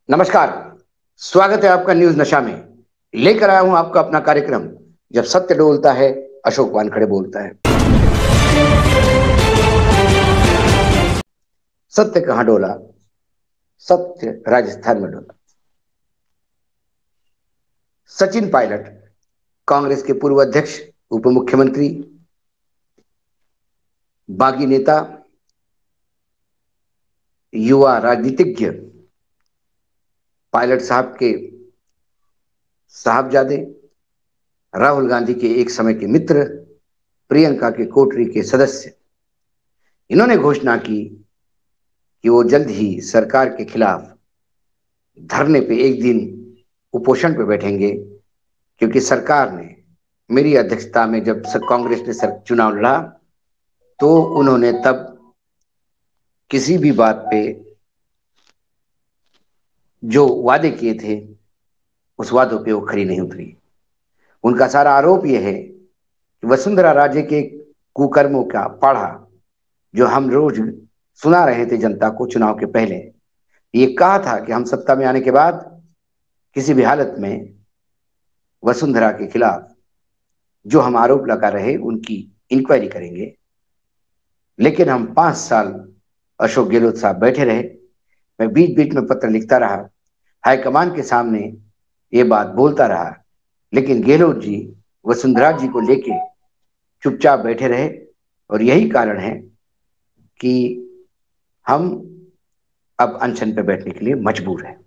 नमस्कार। स्वागत है आपका न्यूज नशा में। लेकर आया हूं आपका अपना कार्यक्रम जब सत्य डोलता है, अशोक वानखड़े बोलता है। सत्य कहां डोला? सत्य राजस्थान में डोला। सचिन पायलट, कांग्रेस के पूर्व अध्यक्ष, उप मुख्यमंत्री, बागी नेता, युवा राजनीतिज्ञ, पायलट साहब के साहबजादे, राहुल गांधी के एक समय के मित्र, प्रियंका के कोटरी के सदस्य, इन्होंने घोषणा की कि वो जल्द ही सरकार के खिलाफ धरने पे एक दिन उपोषण पे बैठेंगे, क्योंकि सरकार ने मेरी अध्यक्षता में जब कांग्रेस ने चुनाव लड़ा तो उन्होंने तब किसी भी बात पे जो वादे किए थे उस वादों पे वो खरी नहीं उतरी। उनका सारा आरोप यह है कि वसुंधरा राजे के कुकर्मों का पाढ़ा जो हम रोज सुना रहे थे जनता को चुनाव के पहले, ये कहा था कि हम सत्ता में आने के बाद किसी भी हालत में वसुंधरा के खिलाफ जो हम आरोप लगा रहे उनकी इंक्वायरी करेंगे। लेकिन हम 5 साल अशोक गहलोत साहब बैठे रहे। मैं बीच बीच में पत्र लिखता रहा, हाईकमान के सामने ये बात बोलता रहा, लेकिन गहलोत जी वसुंधरा जी को लेके चुपचाप बैठे रहे। और यही कारण है कि हम अब अनशन पे बैठने के लिए मजबूर हैं।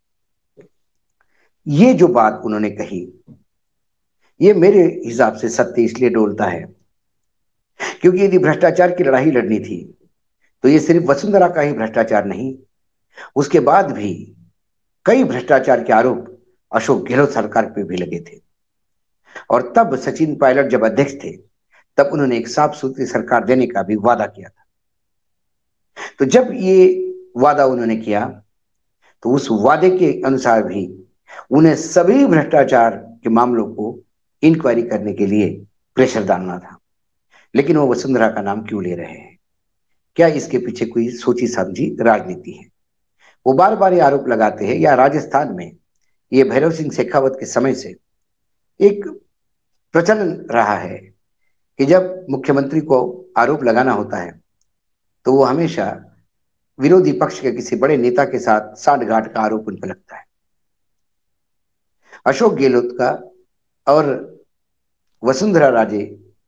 ये जो बात उन्होंने कही, ये मेरे हिसाब से सत्य इसलिए डोलता है क्योंकि यदि भ्रष्टाचार की लड़ाई लड़नी थी तो ये सिर्फ वसुंधरा का ही भ्रष्टाचार नहीं, उसके बाद भी कई भ्रष्टाचार के आरोप अशोक गहलोत सरकार पे भी लगे थे। और तब सचिन पायलट जब अध्यक्ष थे तब उन्होंने एक साफ सुथरी सरकार देने का भी वादा किया था। तो जब ये वादा उन्होंने किया तो उस वादे के अनुसार भी उन्हें सभी भ्रष्टाचार के मामलों को इंक्वायरी करने के लिए प्रेशर डालना था। लेकिन वो वसुंधरा का नाम क्यों ले रहे हैं? क्या इसके पीछे कोई सोची समझी राजनीति है? वो बार बार ये आरोप लगाते हैं, या राजस्थान में ये भैरव सिंह शेखावत के समय से एक प्रचलन रहा है कि जब मुख्यमंत्री को आरोप लगाना होता है तो वो हमेशा विरोधी पक्ष के किसी बड़े नेता के साथ साठगांठ का आरोप उन पर लगता है। अशोक गहलोत का और वसुंधरा राजे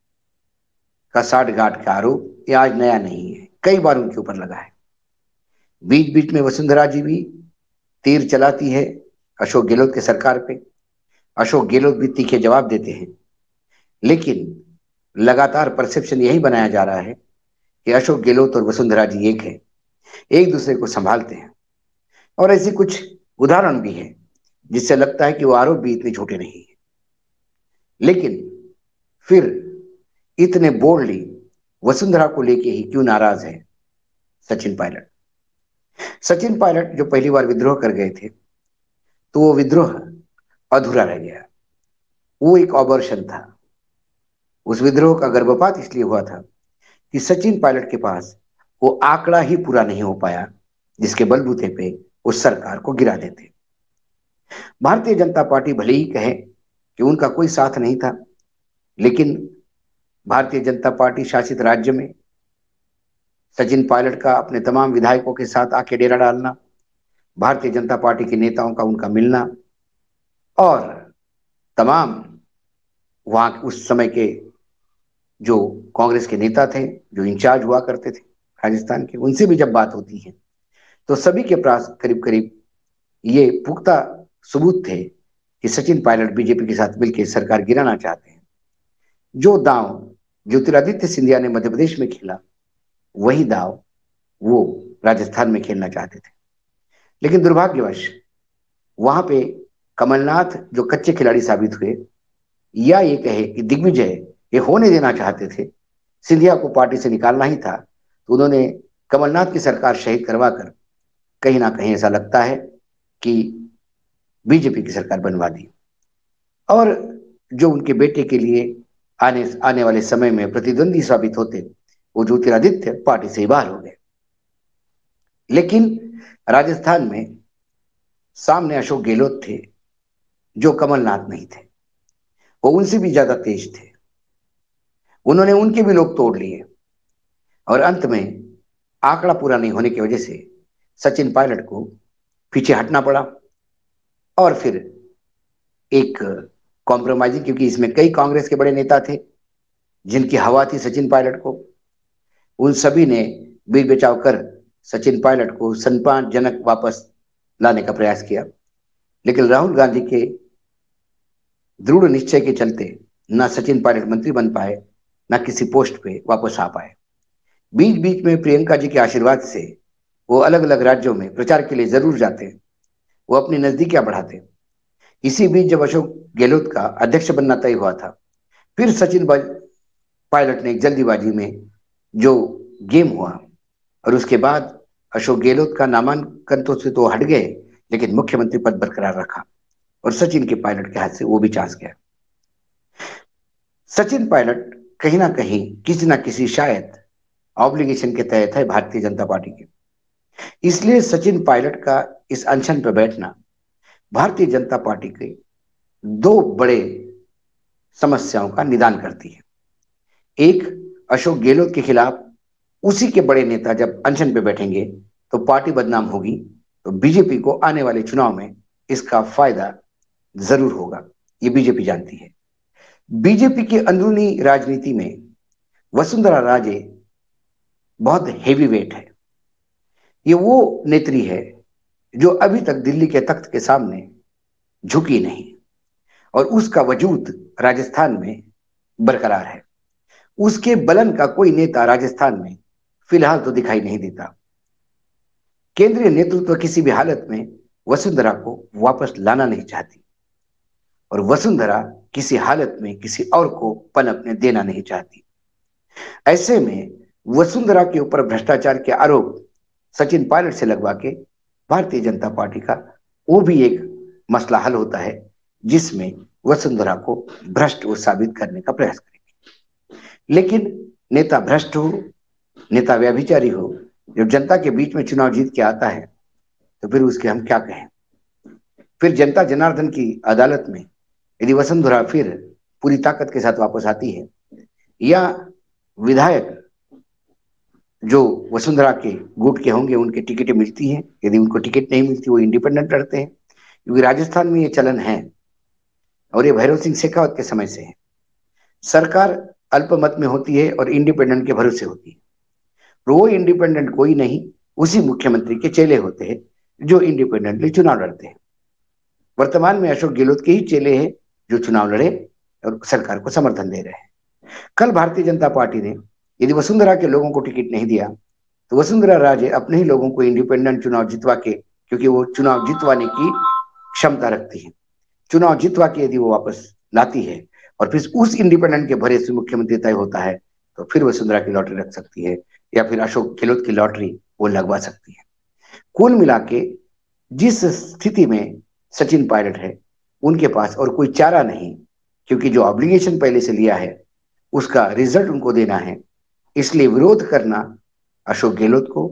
का साठगांठ का आरोप ये आज नया नहीं है, कई बार उनके ऊपर लगा है। बीच बीच में वसुंधरा जी भी तीर चलाती है अशोक गहलोत के सरकार पे। अशोक गहलोत भी तीखे जवाब देते हैं, लेकिन लगातार परसेप्शन यही बनाया जा रहा है कि अशोक गहलोत और वसुंधरा जी एक है, एक दूसरे को संभालते हैं। और ऐसी कुछ उदाहरण भी है जिससे लगता है कि वो आरोप भी इतने झूठे नहीं है। लेकिन फिर इतने बोल्डली वसुंधरा को लेके ही क्यों नाराज है सचिन पायलट? सचिन पायलट जो पहली बार विद्रोह कर गए थे तो वो विद्रोह अधूरा रह गया। वो एक अबॉर्शन था। उस विद्रोह का गर्भपात इसलिए हुआ था कि सचिन पायलट के पास वो आंकड़ा ही पूरा नहीं हो पाया जिसके बलबूते पे उस सरकार को गिरा देते। भारतीय जनता पार्टी भले ही कहे कि उनका कोई साथ नहीं था, लेकिन भारतीय जनता पार्टी शासित राज्य में सचिन पायलट का अपने तमाम विधायकों के साथ आके डेरा डालना, भारतीय जनता पार्टी के नेताओं का उनका मिलना, और तमाम वहां उस समय के जो कांग्रेस के नेता थे, जो इंचार्ज हुआ करते थे राजस्थान के, उनसे भी जब बात होती है तो सभी के पास करीब करीब ये पुख्ता सबूत थे कि सचिन पायलट बीजेपी के साथ मिलकर सरकार गिराना चाहते हैं। जो दांव ज्योतिरादित्य सिंधिया ने मध्य प्रदेश में खेला, वही दांव वो राजस्थान में खेलना चाहते थे। लेकिन दुर्भाग्यवश वहां पे कमलनाथ जो कच्चे खिलाड़ी साबित हुए, या ये कहे कि दिग्विजय ये होने देना चाहते थे, सिंधिया को पार्टी से निकालना ही था, तो उन्होंने कमलनाथ की सरकार शहीद करवाकर कहीं ना कहीं ऐसा लगता है कि बीजेपी की सरकार बनवा दी। और जो उनके बेटे के लिए आने आने वाले समय में प्रतिद्वंदी साबित होते, वो ज्योतिरादित्य पार्टी से ही बाहर हो गए। लेकिन राजस्थान में सामने अशोक गहलोत थे जो कमलनाथ नहीं थे, वो उनसे भी ज्यादा तेज थे। उन्होंने उनके भी लोग तोड़ लिए और अंत में आंकड़ा पूरा नहीं होने की वजह से सचिन पायलट को पीछे हटना पड़ा। और फिर एक कॉम्प्रोमाइजिंग, क्योंकि इसमें कई कांग्रेस के बड़े नेता थे जिनकी हवा थी सचिन पायलट को, उन सभी ने बीच बचाव कर सचिन पायलट को सम्मानजनक वापस लाने का प्रयास किया। लेकिन राहुल गांधी के दृढ़ निश्चय के चलते ना सचिन पायलट मंत्री बन पाए, ना किसी पोस्ट पे वापस आ पाए। बीच बीच में प्रियंका जी के आशीर्वाद से वो अलग अलग राज्यों में प्रचार के लिए जरूर जाते, वो अपनी नजदीकियां बढ़ाते। इसी बीच जब अशोक गहलोत का अध्यक्ष बनना तय हुआ था, फिर पायलट ने एक जल्दीबाजी में जो गेम हुआ, और उसके बाद अशोक गहलोत का नामांकन तो से तो हट गए, लेकिन मुख्यमंत्री पद बरकरार रखा और सचिन के पायलट के हाथ से वो भी चांस गया। सचिन पायलट कहीं ना किसी शायद ऑब्लिगेशन के तहत है भारतीय जनता पार्टी के, इसलिए सचिन पायलट का इस अनशन पर बैठना भारतीय जनता पार्टी के दो बड़े समस्याओं का निदान करती है। एक, अशोक गहलोत के खिलाफ उसी के बड़े नेता जब अनशन पे बैठेंगे तो पार्टी बदनाम होगी, तो बीजेपी को आने वाले चुनाव में इसका फायदा जरूर होगा, ये बीजेपी जानती है। बीजेपी की अंदरूनी राजनीति में वसुंधरा राजे बहुत हेवी वेट है। ये वो नेत्री है जो अभी तक दिल्ली के तख्त के सामने झुकी नहीं, और उसका वजूद राजस्थान में बरकरार है। उसके बलन का कोई नेता राजस्थान में फिलहाल तो दिखाई नहीं देता। केंद्रीय नेतृत्व किसी भी हालत में वसुंधरा को वापस लाना नहीं चाहती, और वसुंधरा किसी हालत में किसी और को पनपने देना नहीं चाहती। ऐसे में वसुंधरा के ऊपर भ्रष्टाचार के आरोप सचिन पायलट से लगवा के भारतीय जनता पार्टी का वो भी एक मसला हल होता है, जिसमें वसुंधरा को भ्रष्ट वो साबित करने का प्रयास करेगी। लेकिन नेता भ्रष्ट हो, नेता व्यभिचारी हो, जब जनता के बीच में चुनाव जीत के आता है तो फिर उसके हम क्या कहें। फिर जनता जनार्दन की अदालत में यदि वसुंधरा फिर पूरी ताकत के साथ वापस आती है, या विधायक जो वसुंधरा के गुट के होंगे उनके टिकटें मिलती हैं, यदि उनको टिकट नहीं मिलती वो इंडिपेंडेंट लड़ते हैं, क्योंकि राजस्थान में ये चलन है और ये भैरव सिंह शेखावत के समय से है। सरकार अल्पमत में होती है और इंडिपेंडेंट के भरोसे होती है। वो इंडिपेंडेंट कोई नहीं, उसी मुख्यमंत्री के चेले होते हैं जो इंडिपेंडेंटली चुनाव लड़ते हैं। वर्तमान में अशोक गहलोत के ही चेले हैं जो चुनाव लड़े और सरकार को समर्थन दे रहे हैं। कल भारतीय जनता पार्टी ने यदि वसुंधरा के लोगों को टिकट नहीं दिया तो वसुंधरा राजे अपने ही लोगों को इंडिपेंडेंट चुनाव जितवा के, क्योंकि वो चुनाव जितवाने की क्षमता रखती है, चुनाव जितवा के यदि वो वापस लाती है और फिर उस इंडिपेंडेंट के भरे से मुख्यमंत्री तय होता है, तो फिर वसुंधरा की लॉटरी रख सकती है या फिर अशोक गहलोत की लॉटरी वो लगवा सकती है। कुल मिला के जिस स्थिति में सचिन पायलट है, उनके पास और कोई चारा नहीं, क्योंकि जो ऑब्लिगेशन पहले से लिया है उसका रिजल्ट उनको देना है, इसलिए विरोध करना अशोक गहलोत को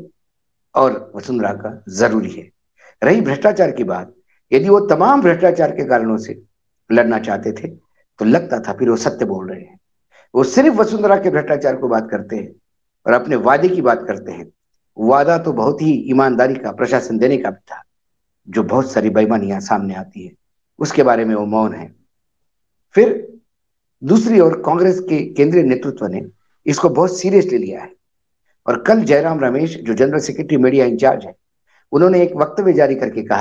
और वसुंधरा का जरूरी है। रही भ्रष्टाचार की बात, यदि वो तमाम भ्रष्टाचार के कारणों से लड़ना चाहते थे तो लगता था फिर वो सत्य बोल रहे हैं। वो सिर्फ वसुंधरा के भ्रष्टाचार को बात करते हैं और अपने वादे की बात करते हैं। वादा तो बहुत ही ईमानदारी का प्रशासन देने का भी था, जो बहुत सारी बेईमानियां सामने आती है उसके बारे में वो मौन है। फिर दूसरी ओर कांग्रेस के केंद्रीय नेतृत्व ने इसको बहुत सीरियसली लिया है, और कल जयराम रमेश जो जनरल सेक्रेटरी मीडिया इंचार्ज है, उन्होंने एक वक्तव्य जारी करके कहा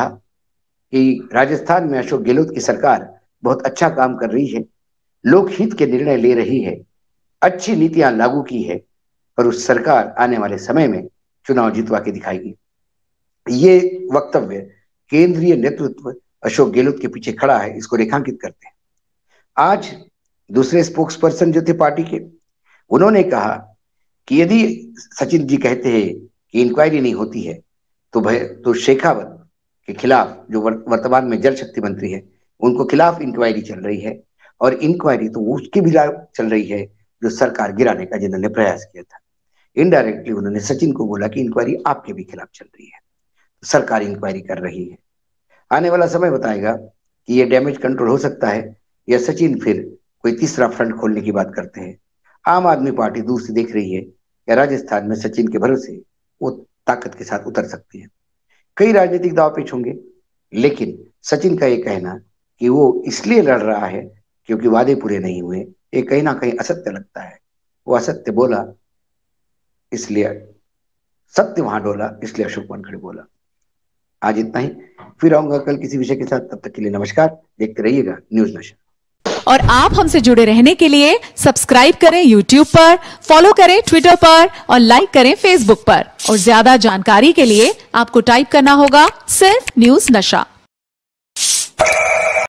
कि राजस्थान में अशोक गहलोत की सरकार बहुत अच्छा काम कर रही है, लोकहित के निर्णय ले रही है, अच्छी नीतियां लागू की है, और उस सरकार आने वाले समय में चुनाव जितवा के दिखाएगी। ये वक्तव्य केंद्रीय नेतृत्व अशोक गहलोत के पीछे खड़ा है, इसको रेखांकित करते हैं। आज दूसरे स्पोक्स पर्सन जो थे पार्टी के, उन्होंने कहा कि यदि सचिन जी कहते हैं कि इंक्वायरी नहीं होती है तो शेखावत के खिलाफ, जो वर्तमान में जल शक्ति मंत्री है, उनको खिलाफ इंक्वायरी चल रही है, और इंक्वायरी तो उसके भी चल रही है जो सरकार गिराने का जिन्होंने प्रयास किया था। इनडायरेक्टली उन्होंने सचिन को बोला कि इंक्वायरी आपके भी खिलाफ चल रही है, सरकार इंक्वायरी कर रही है। आने वाला समय बताएगा कि ये डैमेज कंट्रोल हो सकता है या सचिन फिर कोई तीसरा फ्रंट खोलने की बात करते हैं। आम आदमी पार्टी दूर से देख रही है कि राजस्थान में सचिन के भरोसे वो ताकत के साथ उतर सकती है। कई राजनीतिक दाव पेच होंगे, लेकिन सचिन का ये कहना कि वो इसलिए लड़ रहा है क्योंकि वादे पूरे नहीं हुए, ये कहीं ना कहीं असत्य लगता है। वो असत्य बोला इसलिए सत्य वहां डोला, इसलिए अशोक वानखेड़े बोला। आज इतना ही, फिर आऊंगा कल किसी विषय के साथ। तब तक के लिए नमस्कार, देखते रहिएगा न्यूज नशा। और आप हमसे जुड़े रहने के लिए सब्सक्राइब करें YouTube पर, फॉलो करें Twitter पर और लाइक करें Facebook पर। और ज्यादा जानकारी के लिए आपको टाइप करना होगा सिर्फ न्यूज नशा।